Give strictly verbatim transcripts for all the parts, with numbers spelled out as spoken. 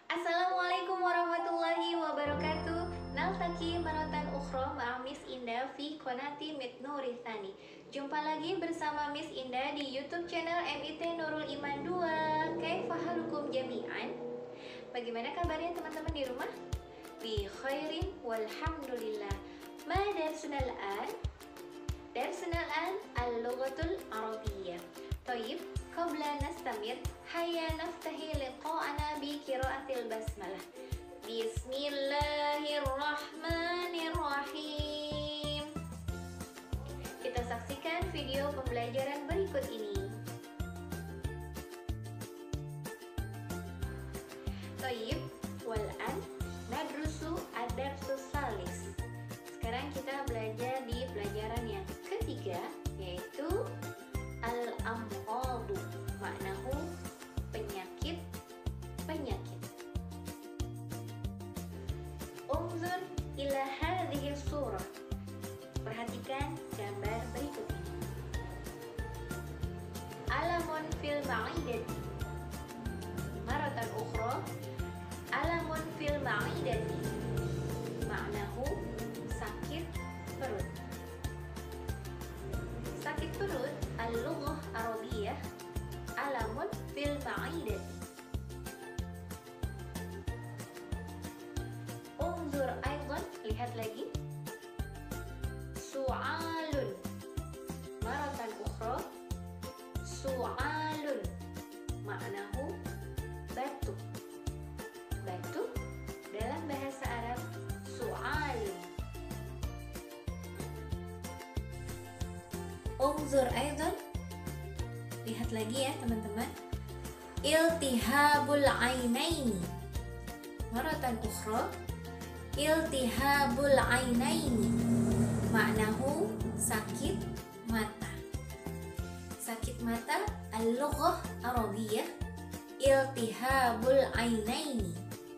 Assalamualaikum warahmatullahi wabarakatuh. Naltaki maratan ukhra ma'a Miss Indah fi qanati Mit Nuri Tsani. Jumpa lagi bersama Miss Indah di YouTube channel M I T Nurul Iman dua. Kaifa halukum jami'an? Bagaimana kabarnya teman-teman di rumah? Bi khairin walhamdulillah. Ma darsuna al-an? Darsuna al-an al-lughatul arabiyyah. Thayyib, qabla nastamir, hayya naftahi liqa'ana bi qira'atil basmalah. Bismillahirrahmanirrahim. Kita saksikan video pembelajaran berikut ini. Thayyib, wal-an nadrusu ad-darsus salis. Sekarang kita belajar di pelajaran yang ketiga, yaitu al-amradu, maknahu penyakit, penyakit. Unzur ila hadhihi surah. Perhatikan gambar berikut ini. Alamun fil ma'idati. Maratan ukhra. Alamun fil ma'idati. Maknahu sakit perut. Sakit perut al-lughah arabiyyah alamun fil ma'idati. Unzur aidan, lihat lagi. Su'alun. Maratan ukhra. Su'alun. Maknahu batuk. Batuk dalam bahasa Arab su'alun. Unzur aidan, lihat lagi ya teman-teman. Iltihabul ainaini. Maratan ukhra. Iltihabul ainaini. Maknahu sakit mata. Sakit mata al-lughah arabiyyah iltihabul ainaini.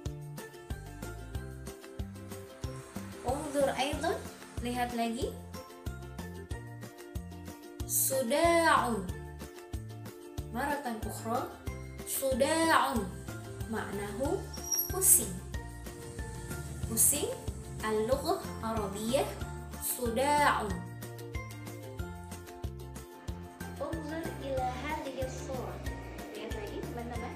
Unzur aidan, lihat lagi. Suda'un. Maratan ukhra. Suda'un. Maknahu pusing. Pusing al-lughah arabiyyah suda'un. Unzur ila hadhihi surah. Lihat lagi teman-teman.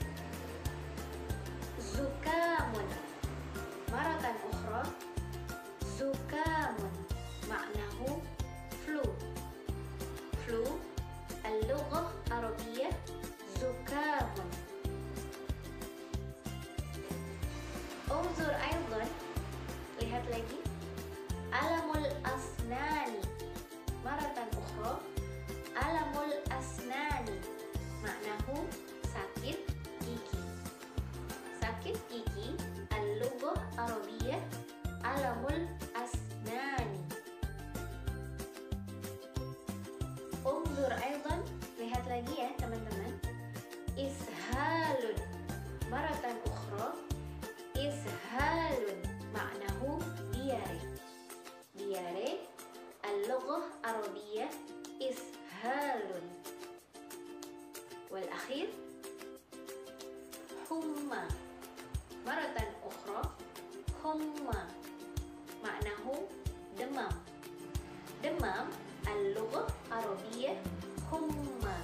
Zukamun. Maratan ukhra. Zukamun. Maknahu flu. Flu al-lughah arabiyyah zukamun. Unzur aidan, lihat lagi. Alamul asnani. Maratan ukhra. Alamul asnani. Maknahu sakit gigi. Sakit gigi al-lughah arabiyyah alamul asnani. Unzur aidan, lihat lagi ya teman-teman. Ishalun. Maratan ukhra. Ishalun. Maknahu diare. Diare al-lughah arabiyyah ishalun. Wal akhir humma. Maratan ukhra. Humma. Maknahu demam. Demam al-lughah arabiyyah humma.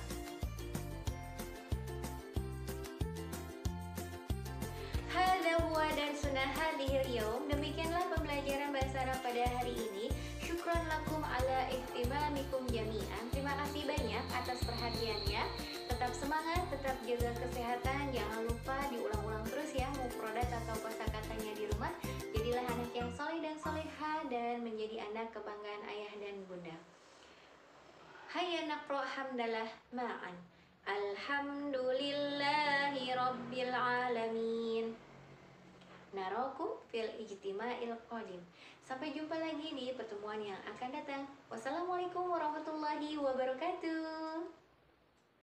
Hadza huwa darsuna hadhil yaum. Demikianlah pembelajaran bahasa Arab pada hari ini. Syukran lakum ala ihtimamikum jami'an. Terima kasih banyak atas perhatiannya. Tetap semangat, tetap jaga kesehatan. Jangan lupa diulang-ulang terus ya mufradat atau kosakatanya di rumah. Jadilah anak yang soleh dan soleha dan menjadi anak kebanggaan ayah dan bunda. Hayya naqra hamdalah ma'an. Alhamdulillahi rabbil alamin. Narakum fil ijtima'il qadim. Sampai jumpa lagi di pertemuan yang akan datang. Wassalamualaikum warahmatullahi wabarakatuh.